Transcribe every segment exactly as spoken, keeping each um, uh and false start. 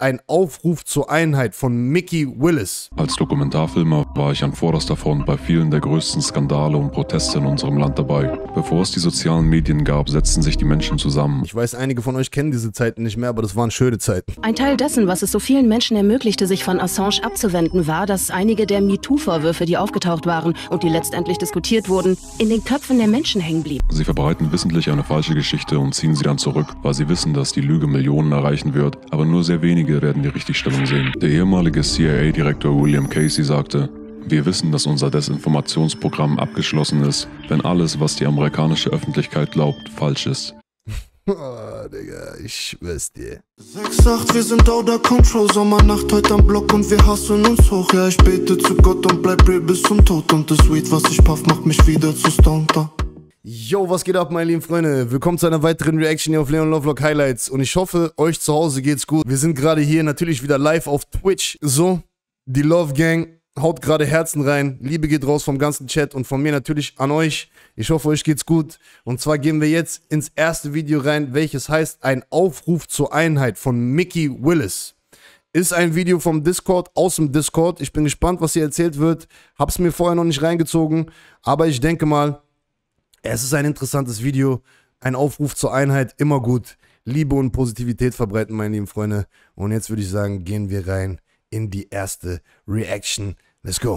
ein Aufruf zur Einheit von Mickey Willis. Als Dokumentarfilmer war ich an vorderster Front bei vielen der größten Skandale und Proteste in unserem Land dabei. Bevor es die sozialen Medien gab, setzten sich die Menschen zusammen. Ich weiß, einige von euch kennen diese Zeiten nicht mehr, aber das waren schöne Zeiten. Ein Teil dessen, was es so vielen Menschen ermöglichte, sich von Assange abzuwenden, war, dass einige der MeToo-Vorwürfe, die aufgetaucht waren und die letztendlich diskutiert wurden, in den Köpfen der Menschen hängen blieben. Sie verbreiten wissentlich eine falsche Geschichte und ziehen sie dann zurück, weil sie wissen, dass die Lüge Millionen erreichen wird, aber nur sehr wenige werden die Richtigstellung sehen. Der ehemalige C I A-Direktor William Casey sagte: Wir wissen, dass unser Desinformationsprogramm abgeschlossen ist, wenn alles, was die amerikanische Öffentlichkeit glaubt, falsch ist. Oh, Digga, ich schwör's dir. sechs acht, wir sind out of control, Sommernacht heute am Block und wir hasseln uns hoch. Ja, ich bete zu Gott und bleib real bis zum Tod. Und das Weed, was ich puff, macht mich wieder zu stonter. Yo, was geht ab, meine lieben Freunde? Willkommen zu einer weiteren Reaction hier auf Leon Lovelock Highlights. Und ich hoffe, euch zu Hause geht's gut. Wir sind gerade hier natürlich wieder live auf Twitch. So, die Love Gang haut gerade Herzen rein. Liebe geht raus vom ganzen Chat und von mir natürlich an euch. Ich hoffe, euch geht's gut. Und zwar gehen wir jetzt ins erste Video rein, welches heißt ein Aufruf zur Einheit von Mickey Willis. Ist ein Video vom Discord, aus dem Discord. Ich bin gespannt, was hier erzählt wird. Hab's mir vorher noch nicht reingezogen, aber ich denke mal, es ist ein interessantes Video, ein Aufruf zur Einheit, immer gut. Liebe und Positivität verbreiten, meine lieben Freunde. Und jetzt würde ich sagen, gehen wir rein in die erste Reaction. Let's go.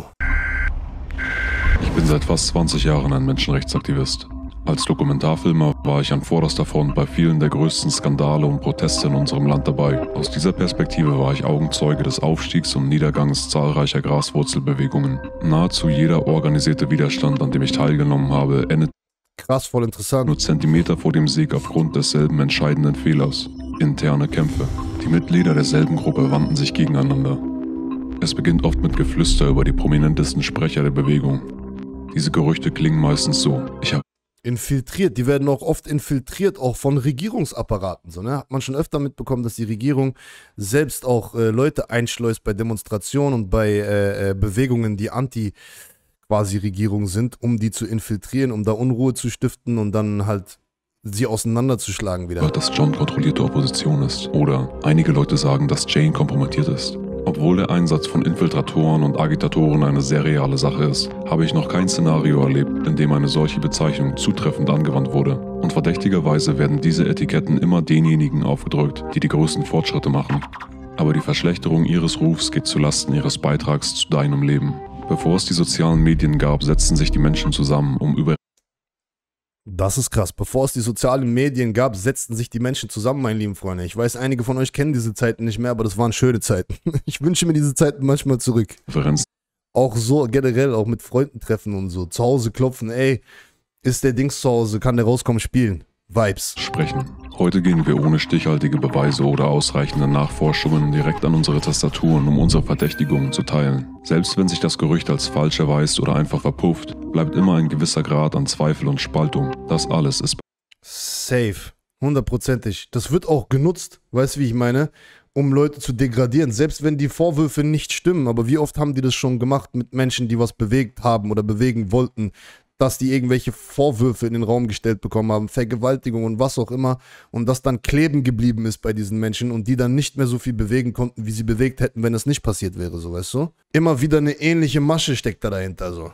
Ich bin seit fast zwanzig Jahren ein Menschenrechtsaktivist. Als Dokumentarfilmer war ich an vorderster Front bei vielen der größten Skandale und Proteste in unserem Land dabei. Aus dieser Perspektive war ich Augenzeuge des Aufstiegs und Niedergangs zahlreicher Graswurzelbewegungen. Nahezu jeder organisierte Widerstand, an dem ich teilgenommen habe, endet Krass, voll interessant. nur Zentimeter vor dem Sieg aufgrund desselben entscheidenden Fehlers. Interne Kämpfe. Die Mitglieder derselben Gruppe wandten sich gegeneinander. Es beginnt oft mit Geflüster über die prominentesten Sprecher der Bewegung. Diese Gerüchte klingen meistens so: Ich habe Infiltriert, die werden auch oft infiltriert, auch von Regierungsapparaten. So, ne? Hat man schon öfter mitbekommen, dass die Regierung selbst auch äh, Leute einschleust bei Demonstrationen und bei äh, äh, Bewegungen, die anti quasi Regierung sind, um die zu infiltrieren, um da Unruhe zu stiften und dann halt sie auseinanderzuschlagen wieder. dass John kontrollierte Opposition ist. Oder einige Leute sagen, dass Jane kompromittiert ist. Obwohl der Einsatz von Infiltratoren und Agitatoren eine sehr reale Sache ist, habe ich noch kein Szenario erlebt, in dem eine solche Bezeichnung zutreffend angewandt wurde. Und verdächtigerweise werden diese Etiketten immer denjenigen aufgedrückt, die die größten Fortschritte machen. Aber die Verschlechterung ihres Rufs geht zulasten ihres Beitrags zu deinem Leben. Bevor es die sozialen Medien gab, setzten sich die Menschen zusammen, um über Das ist krass. Bevor es die sozialen Medien gab, setzten sich die Menschen zusammen, meine lieben Freunde. Ich weiß, einige von euch kennen diese Zeiten nicht mehr, aber das waren schöne Zeiten. Ich wünsche mir diese Zeiten manchmal zurück. Referenzen Auch so generell, auch mit Freunden treffen und so. Zu Hause klopfen, ey, ist der Dings zu Hause, kann der rauskommen, spielen. Vibes. sprechen. Heute gehen wir ohne stichhaltige Beweise oder ausreichende Nachforschungen direkt an unsere Tastaturen, um unsere Verdächtigungen zu teilen. Selbst wenn sich das Gerücht als falsch erweist oder einfach verpufft, bleibt immer ein gewisser Grad an Zweifel und Spaltung. Das alles ist Safe. Hundertprozentig. Das wird auch genutzt, weißt du, wie ich meine? Um Leute zu degradieren. Selbst wenn die Vorwürfe nicht stimmen. Aber wie oft haben die das schon gemacht mit Menschen, die was bewegt haben oder bewegen wollten, dass die irgendwelche Vorwürfe in den Raum gestellt bekommen haben, Vergewaltigung und was auch immer, und das dann kleben geblieben ist bei diesen Menschen und die dann nicht mehr so viel bewegen konnten, wie sie bewegt hätten, wenn es nicht passiert wäre, so, weißt du? Immer wieder eine ähnliche Masche steckt da dahinter, so.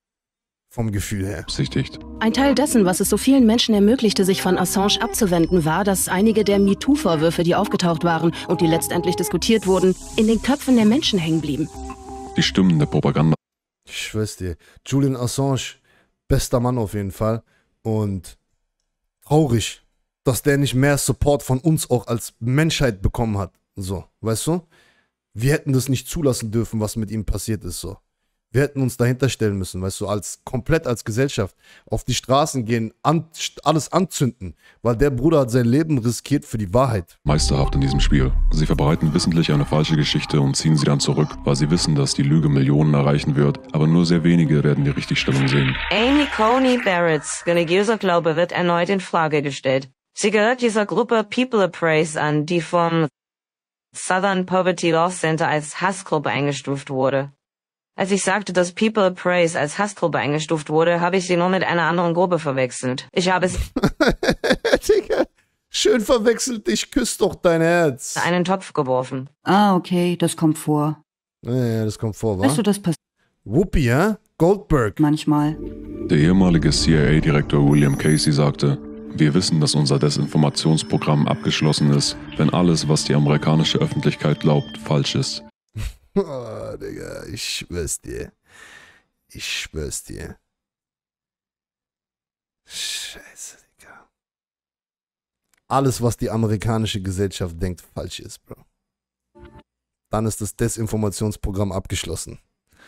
Vom Gefühl her. beabsichtigt. Ein Teil dessen, was es so vielen Menschen ermöglichte, sich von Assange abzuwenden, war, dass einige der MeToo-Vorwürfe, die aufgetaucht waren und die letztendlich diskutiert wurden, in den Köpfen der Menschen hängen blieben. Die Stimmen der Propaganda Ich schwör's dir. Julian Assange, bester Mann auf jeden Fall. Und traurig, dass der nicht mehr Support von uns auch als Menschheit bekommen hat. So, weißt du? Wir hätten das nicht zulassen dürfen, was mit ihm passiert ist, so. Wir hätten uns dahinter stellen müssen, weißt du, als komplett als Gesellschaft auf die Straßen gehen, an, alles anzünden, weil der Bruder hat sein Leben riskiert für die Wahrheit. meisterhaft in diesem Spiel. Sie verbreiten wissentlich eine falsche Geschichte und ziehen sie dann zurück, weil sie wissen, dass die Lüge Millionen erreichen wird, aber nur sehr wenige werden die Richtigstellung sehen. Amy Coney Barrett's religiöser Glaube wird erneut in Frage gestellt. Sie gehört dieser Gruppe People Appraise an, die vom Southern Poverty Law Center als Hassgruppe eingestuft wurde. Als ich sagte, dass People Appraise als Hassgruppe eingestuft wurde, habe ich sie nur mit einer anderen Gruppe verwechselt. Ich habe es... Digga, Schön verwechselt, ich küsse doch dein Herz. einen Topf geworfen. Ah, okay, das kommt vor. Ja, ja, das kommt vor, wa? Weißt du, das passiert Whoopi, ja? Goldberg. manchmal. Der ehemalige C I A-Direktor William Casey sagte, wir wissen, dass unser Desinformationsprogramm abgeschlossen ist, wenn alles, was die amerikanische Öffentlichkeit glaubt, falsch ist. Oh, Digga, ich schwör's dir. Ich schwör's dir. Scheiße, Digga. Alles, was die amerikanische Gesellschaft denkt, falsch ist, Bro. Dann ist das Desinformationsprogramm abgeschlossen.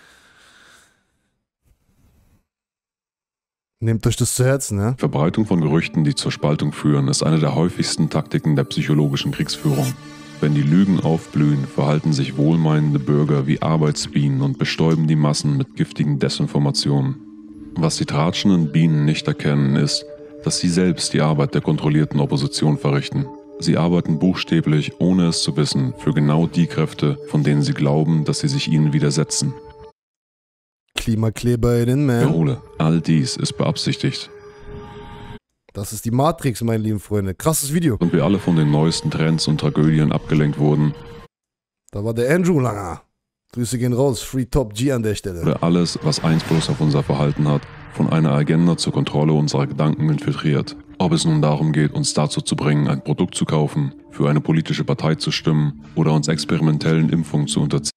Nehmt euch das zu Herzen, ne? Verbreitung von Gerüchten, die zur Spaltung führen, ist eine der häufigsten Taktiken der psychologischen Kriegsführung. Wenn die Lügen aufblühen, verhalten sich wohlmeinende Bürger wie Arbeitsbienen und bestäuben die Massen mit giftigen Desinformationen. Was die tratschenden Bienen nicht erkennen, ist, dass sie selbst die Arbeit der kontrollierten Opposition verrichten. Sie arbeiten buchstäblich, ohne es zu wissen, für genau die Kräfte, von denen sie glauben, dass sie sich ihnen widersetzen. Klimakleberin, man. Wiederhole, all dies ist beabsichtigt. Das ist die Matrix, meine lieben Freunde. Krasses Video. Und wir alle von den neuesten Trends und Tragödien abgelenkt wurden, Da war der Andrew Langer. Grüße gehen raus. Free Top G an der Stelle. oder alles, was Einfluss auf unser Verhalten hat, von einer Agenda zur Kontrolle unserer Gedanken infiltriert. Ob es nun darum geht, uns dazu zu bringen, ein Produkt zu kaufen, für eine politische Partei zu stimmen oder uns experimentellen Impfungen zu unterziehen.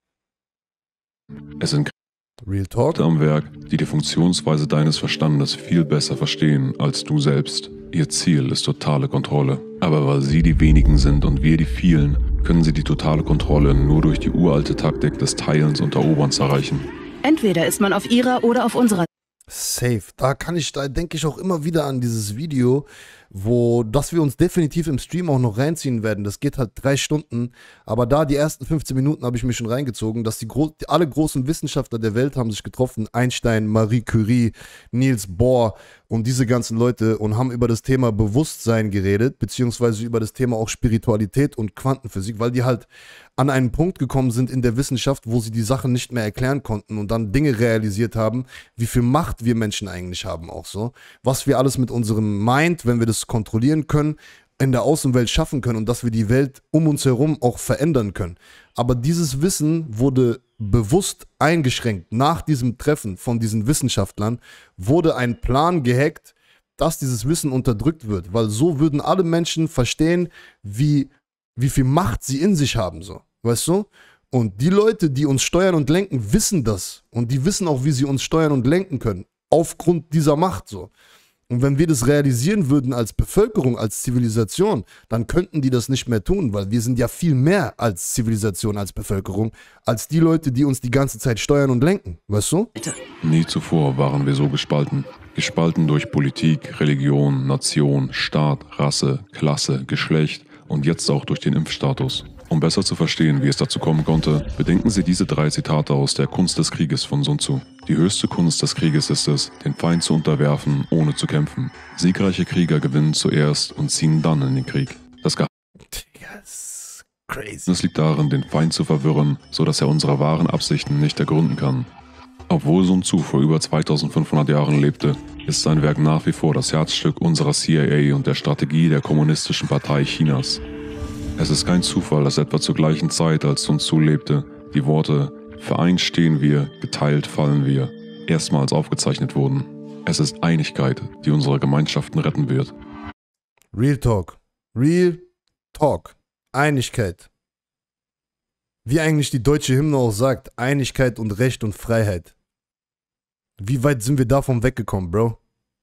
Es sind Real Talk. Kräfte am Werk, die die Funktionsweise deines Verstandes viel besser verstehen als du selbst. Ihr Ziel ist totale Kontrolle. Aber weil sie die wenigen sind und wir die vielen, können sie die totale Kontrolle nur durch die uralte Taktik des Teilens und Eroberns erreichen. Entweder ist man auf ihrer oder auf unserer Safe. Da kann ich, da denke ich auch immer wieder an dieses Video, wo, das wir uns definitiv im Stream auch noch reinziehen werden. Das geht halt drei Stunden, aber da die ersten fünfzehn Minuten habe ich mich schon reingezogen, dass die, gro die alle großen Wissenschaftler der Welt haben sich getroffen, Einstein, Marie Curie, Niels Bohr und diese ganzen Leute und haben über das Thema Bewusstsein geredet, beziehungsweise über das Thema auch Spiritualität und Quantenphysik, weil die halt an einen Punkt gekommen sind in der Wissenschaft, wo sie die Sachen nicht mehr erklären konnten und dann Dinge realisiert haben, wie viel Macht wir Menschen eigentlich haben auch so, was wir alles mit unserem Mind, wenn wir das kontrollieren können, in der Außenwelt schaffen können und dass wir die Welt um uns herum auch verändern können. Aber dieses Wissen wurde bewusst eingeschränkt. Nach diesem Treffen von diesen Wissenschaftlern wurde ein Plan gehackt, dass dieses Wissen unterdrückt wird, weil so würden alle Menschen verstehen, wie, wie viel Macht sie in sich haben, so, weißt du? Und die Leute, die uns steuern und lenken, wissen das und die wissen auch, wie sie uns steuern und lenken können, aufgrund dieser Macht, so. Und wenn wir das realisieren würden als Bevölkerung, als Zivilisation, dann könnten die das nicht mehr tun, weil wir sind ja viel mehr als Zivilisation, als Bevölkerung, als die Leute, die uns die ganze Zeit steuern und lenken, weißt du? Nie zuvor waren wir so gespalten. Gespalten durch Politik, Religion, Nation, Staat, Rasse, Klasse, Geschlecht und jetzt auch durch den Impfstatus. Um besser zu verstehen, wie es dazu kommen konnte, bedenken Sie diese drei Zitate aus der Kunst des Krieges von Sun Tzu. Die höchste Kunst des Krieges ist es, den Feind zu unterwerfen, ohne zu kämpfen. Siegreiche Krieger gewinnen zuerst und ziehen dann in den Krieg. Das Yes, crazy. Geheimnis liegt darin, den Feind zu verwirren, sodass er unsere wahren Absichten nicht ergründen kann. Obwohl Sun Tzu vor über zweitausendfünfhundert Jahren lebte, ist sein Werk nach wie vor das Herzstück unserer C I A und der Strategie der Kommunistischen Partei Chinas. Es ist kein Zufall, dass etwa zur gleichen Zeit, als Sun Tzu lebte, die Worte „Vereint stehen wir, geteilt fallen wir“ erstmals aufgezeichnet wurden. Es ist Einigkeit, die unsere Gemeinschaften retten wird. Real Talk. Real Talk. Einigkeit. Wie eigentlich die deutsche Hymne auch sagt, Einigkeit und Recht und Freiheit. Wie weit sind wir davon weggekommen, Bro?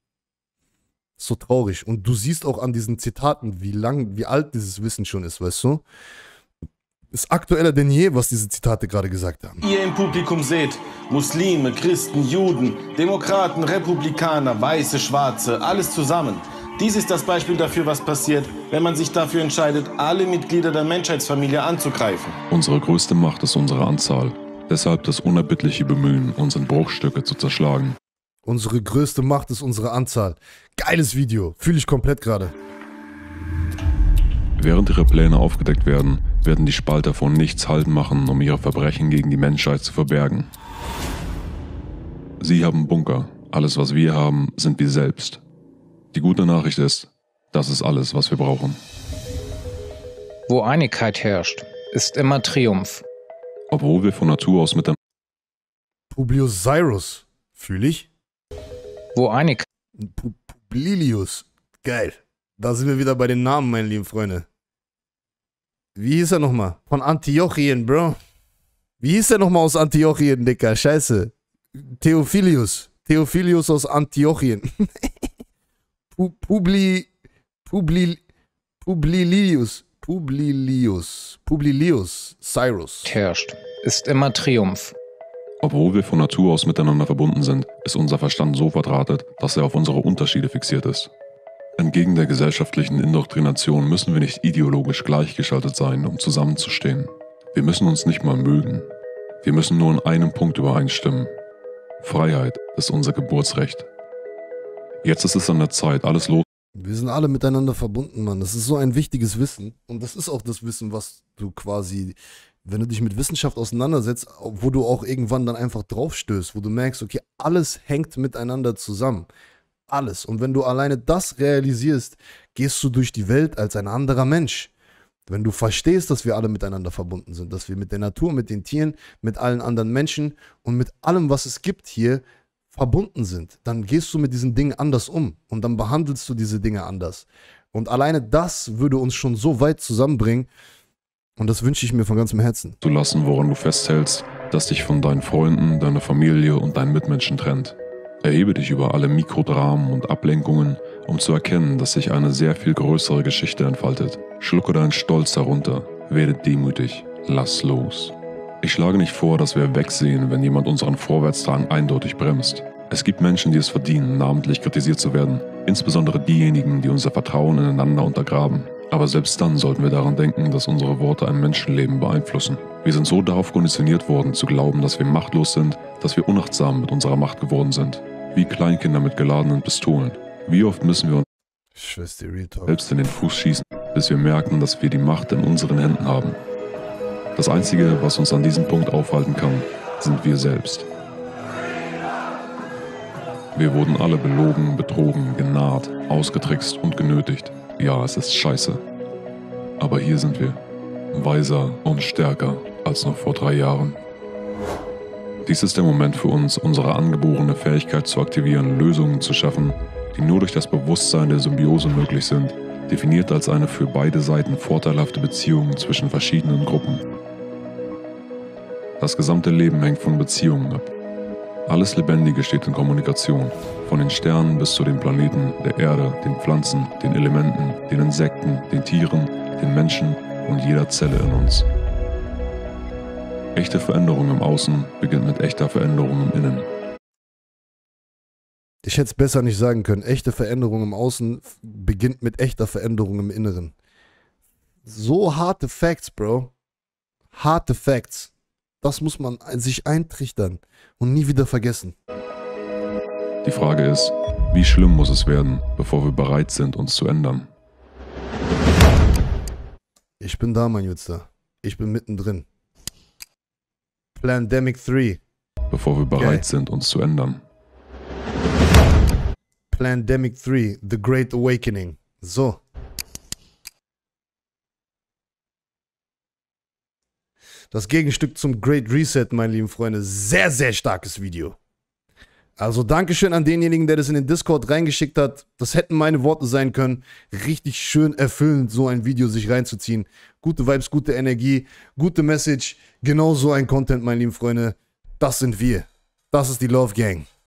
So traurig. Und du siehst auch an diesen Zitaten, wie lang, wie alt dieses Wissen schon ist, weißt du? Ist aktueller denn je, was diese Zitate gerade gesagt haben. Ihr im Publikum seht, Muslime, Christen, Juden, Demokraten, Republikaner, Weiße, Schwarze, alles zusammen. Dies ist das Beispiel dafür, was passiert, wenn man sich dafür entscheidet, alle Mitglieder der Menschheitsfamilie anzugreifen. Unsere größte Macht ist unsere Anzahl. Deshalb das unerbittliche Bemühen, uns in Bruchstücke zu zerschlagen. Unsere größte Macht ist unsere Anzahl. Geiles Video. Fühle ich komplett gerade. Während ihre Pläne aufgedeckt werden, werden die Spalter von nichts Halt machen, um ihre Verbrechen gegen die Menschheit zu verbergen. Sie haben Bunker. Alles, was wir haben, sind wir selbst. Die gute Nachricht ist, Das ist alles, was wir brauchen. Wo Einigkeit herrscht, ist immer Triumph. Obwohl wir von Natur aus miteinander... Publius Cyrus. Fühl ich? Wo Einigkeit... Pu Publilius. Geil. Da sind wir wieder bei den Namen, meine lieben Freunde. Wie hieß er nochmal? Von Antiochien, Bro. Wie hieß er nochmal aus Antiochien, Dicker? Scheiße. Theophilius. Theophilius aus Antiochien. Pu Publi... Publi... Publilius. Publilius. Publilius. Cyrus. herrscht, ist immer Triumph. Obwohl wir von Natur aus miteinander verbunden sind, ist unser Verstand so verdrahtet, dass er auf unsere Unterschiede fixiert ist. Entgegen der gesellschaftlichen Indoktrination müssen wir nicht ideologisch gleichgeschaltet sein, um zusammenzustehen. Wir müssen uns nicht mal mögen. Wir müssen nur in einem Punkt übereinstimmen. Freiheit ist unser Geburtsrecht. Jetzt ist es an der Zeit, alles los. Wir sind alle miteinander verbunden, Mann. Das ist so ein wichtiges Wissen. Und das ist auch das Wissen, was du quasi, wenn du dich mit Wissenschaft auseinandersetzt, wo du auch irgendwann dann einfach draufstößt, wo du merkst, okay, alles hängt miteinander zusammen. Alles. Und wenn du alleine das realisierst, gehst du durch die Welt als ein anderer Mensch. Wenn du verstehst, dass wir alle miteinander verbunden sind, dass wir mit der Natur, mit den Tieren, mit allen anderen Menschen und mit allem, was es gibt hier, verbunden sind, dann gehst du mit diesen Dingen anders um und dann behandelst du diese Dinge anders. Und alleine das würde uns schon so weit zusammenbringen und das wünsche ich mir von ganzem Herzen. Zu lassen, woran du festhältst, das dich von deinen Freunden, deiner Familie und deinen Mitmenschen trennt. Erhebe dich über alle Mikrodramen und Ablenkungen, um zu erkennen, dass sich eine sehr viel größere Geschichte entfaltet. Schlucke deinen Stolz herunter, werde demütig, lass los. Ich schlage nicht vor, dass wir wegsehen, wenn jemand unseren Vorwärtsdrang eindeutig bremst. Es gibt Menschen, die es verdienen, namentlich kritisiert zu werden, insbesondere diejenigen, die unser Vertrauen ineinander untergraben. Aber selbst dann sollten wir daran denken, dass unsere Worte ein Menschenleben beeinflussen. Wir sind so darauf konditioniert worden, zu glauben, dass wir machtlos sind, dass wir unachtsam mit unserer Macht geworden sind. Wie Kleinkinder mit geladenen Pistolen. Wie oft müssen wir uns selbst in den Fuß schießen, bis wir merken, dass wir die Macht in unseren Händen haben. Das Einzige, was uns an diesem Punkt aufhalten kann, sind wir selbst. Wir wurden alle belogen, betrogen, genarrt, ausgetrickst und genötigt. Ja, es ist scheiße. Aber hier sind wir, weiser und stärker als noch vor drei Jahren. Dies ist der Moment für uns, unsere angeborene Fähigkeit zu aktivieren, Lösungen zu schaffen, die nur durch das Bewusstsein der Symbiose möglich sind, definiert als eine für beide Seiten vorteilhafte Beziehung zwischen verschiedenen Gruppen. Das gesamte Leben hängt von Beziehungen ab. Alles Lebendige steht in Kommunikation, von den Sternen bis zu den Planeten, der Erde, den Pflanzen, den Elementen, den Insekten, den Tieren, den Menschen und jeder Zelle in uns. Echte Veränderung im Außen beginnt mit echter Veränderung im Innen. Ich hätte es besser nicht sagen können. Echte Veränderung im Außen beginnt mit echter Veränderung im Inneren. So harte Facts, Bro. Harte Facts. Das muss man sich eintrichtern und nie wieder vergessen. Die Frage ist, wie schlimm muss es werden, bevor wir bereit sind, uns zu ändern? Ich bin da, mein Jutster. Ich bin mittendrin. Plandemic drei. Bevor wir bereit Okay. sind, uns zu ändern. Plandemic drei. The Great Awakening. So. Das Gegenstück zum Great Reset, meine lieben Freunde. Sehr, sehr starkes Video. Also Dankeschön an denjenigen, der das in den Discord reingeschickt hat. Das hätten meine Worte sein können. Richtig schön erfüllend, so ein Video sich reinzuziehen. Gute Vibes, gute Energie, gute Message. Genau so ein Content, meine lieben Freunde. Das sind wir. Das ist die Love Gang.